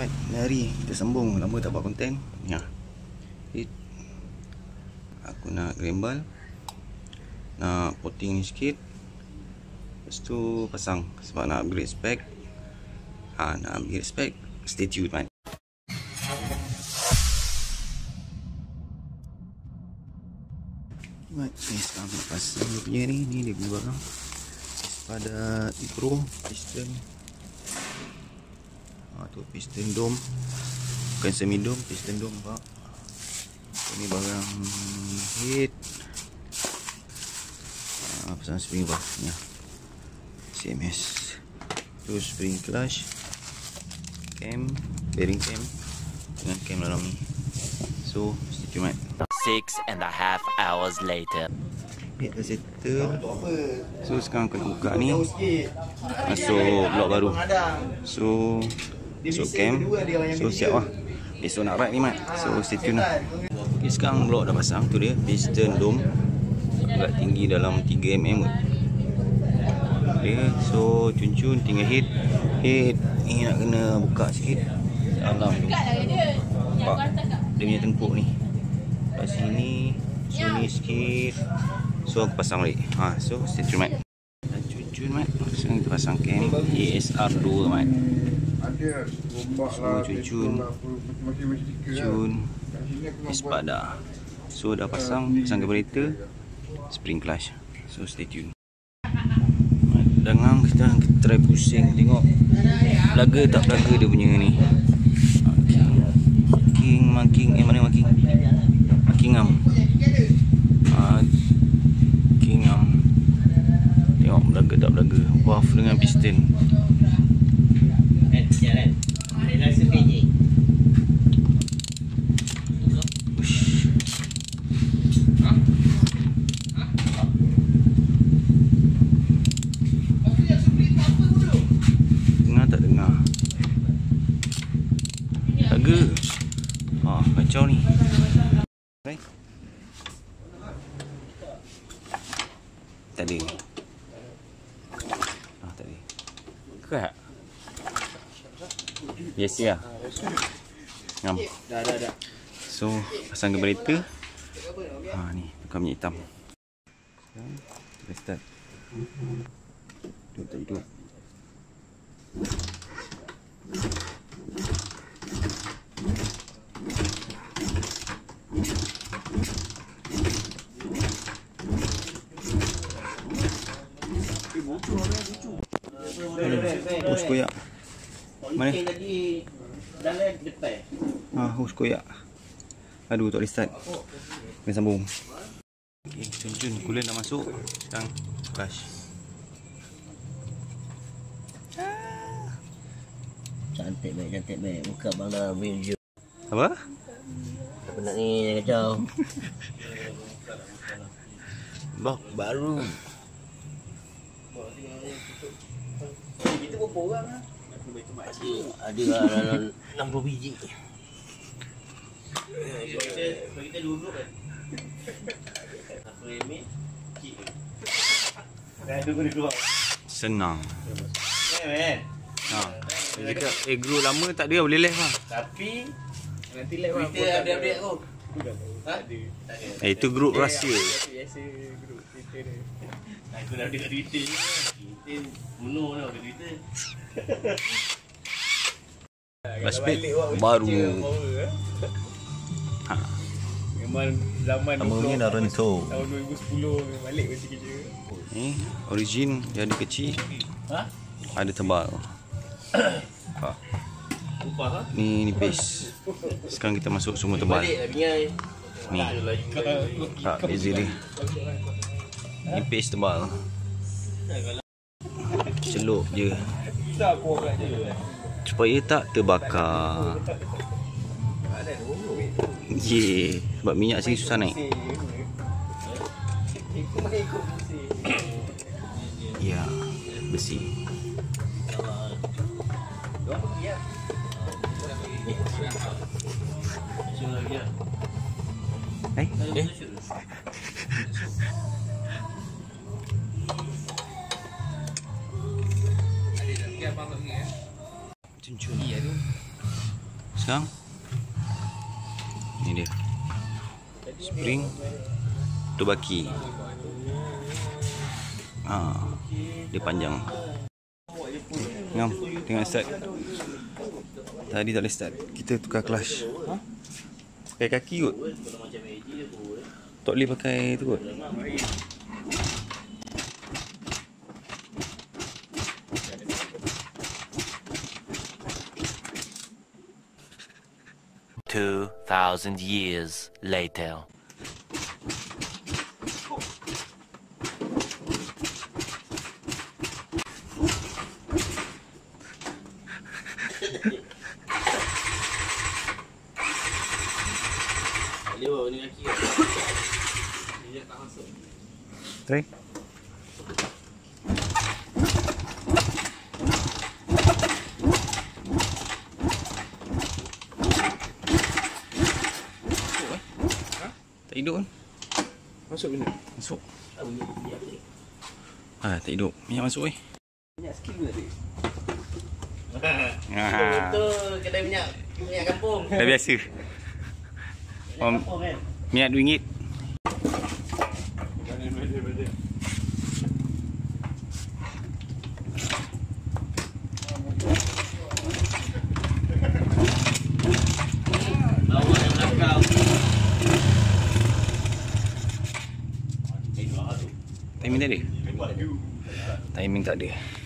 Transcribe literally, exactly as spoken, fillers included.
Alright, hari kita sambung. Lama tak buat konten. Ya. Hit. Aku nak grembal. Nak potting ni sikit. Lepas tu pasang sebab nak upgrade spec. Ha, nak upgrade spec. Stay tuned, man. Right, ni sekarang nak pasang dia punya ni. Ni dia punya barang. Pada Pro piston. Ha, tu piston dome. Bukan semi dome, piston dome, pak. Ini barang head. Ha, pasang spring bar ya. C M S. Tu spring clutch. Cam, bearing cam dengan cam dalam ni. So, stay tuned. Six and a half hours later. Head dah settle. So sekarang aku buka ni. Masuk blok baru. So masuk cam. So siap lah. Besok nak ride ni, mat. So stay tune lah. Okay, sekarang blok dah pasang. Tu dia piston dome. Agak tinggi dalam tiga milimeter. Okay, so cun-cun tinggal head. Head ni nak kena buka sikit. Alam tu. Nampak dia punya tengkuk ni. Kat sini. So ni sikit. So aku pasang balik. Ha, so stay tune, mat. Dah cun-cun, mat. Sekarang kita pasang cam A S R dua, mat. So cun-cun. Cun. Espada. So dah pasang. Pasang carburetor. Spring clutch. So stay tune. Dengang kita, kita try pusing. Tengok belaga tak belaga dia punya ni. Making, making. Eh mana making? Making am. Making am. Tengok belaga tak belaga. Buff dengan piston. Dengar tak dengar? Belaga. Ha, kacau ni. Right. Tadi. Ah, tadi. Kerak. Biasa lah. Ngam. Dah, dah, dah. So, pasang carburetor. Ha, ni. Tukar minyak hitam. Kita start. Duduk tak hidup. Hos koyak. Mana? Ha, hos koyak. Aduh, tak boleh start. Kena sambung. Okay, cun-cun. Coolant dah masuk. Sekarang flash. Cantik baik, cantik baik. Muka abang dah video. Apa? Apa nak ni, kacau. Bok baru. Kita berapa orang lah? Ada lah enam puluh biji. Kalau kita duduk kan? Aku remit, kik. Dah duduk dia keluar. Senang. Eh, man. Ha. Dia cakap, eh group lama tak ada boleh live lah. Tapi nanti live lah. Kita update-update tu. Ha? Eh, itu group rahsia. Biasa grup Twitter dia. Aku dah update kat Twitter ni. Kita penuh tau kat Twitter. Baspet baru. Ha. Memang zaman Namanya dah rentu. tahun dua ribu sepuluh balik mesti kerja. Ni origin dia ada kecil. Ha? Ada tebal. Ha. Upah ha? Ni ni base. Sekarang kita masuk semua tebal. Balik dah bingai. Ni. Tak beza dia. Ni base tebal. Celup je. Tak aku orang je. Supaya tak terbakar. Ye, sebab minyak sini susah naik. Ya, besi. Eh, eh. Cun-cun. Iya tu. Sekarang ni dia spring tu baki. Ha, dia panjang. Ngam, tengok start. Tadi tak boleh start. Kita tukar clutch. Ha? Pakai kaki kot. Tak boleh pakai tu kot. Two thousand years later. Try. Tak hidup kan? Masuk benda. Masuk. Ah, tak hidup. Minyak masuk eh. Minyak skill ke tadi? Ha. Betul, kedai minyak minyak kampung. Dah biasa. Minyak kampung kan? Minyak dua ringgit. Timing tak ada? Timing tak ada.